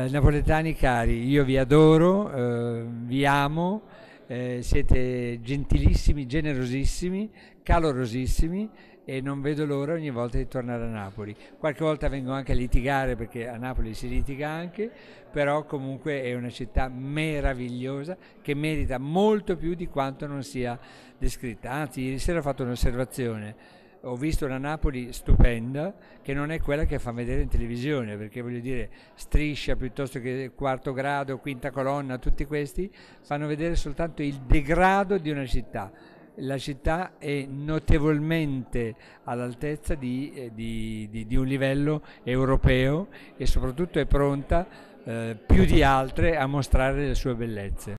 Napoletani cari, io vi adoro, vi amo, siete gentilissimi, generosissimi, calorosissimi e non vedo l'ora ogni volta di tornare a Napoli. Qualche volta vengo anche a litigare perché a Napoli si litiga anche, però comunque è una città meravigliosa che merita molto più di quanto non sia descritta. Anzi, ieri sera ho fatto un'osservazione. Ho visto una Napoli stupenda che non è quella che fa vedere in televisione, perché voglio dire, Striscia piuttosto che Quarto Grado, Quinta Colonna, tutti questi fanno vedere soltanto il degrado di una città. La città è notevolmente all'altezza di un livello europeo e soprattutto è pronta più di altre a mostrare le sue bellezze.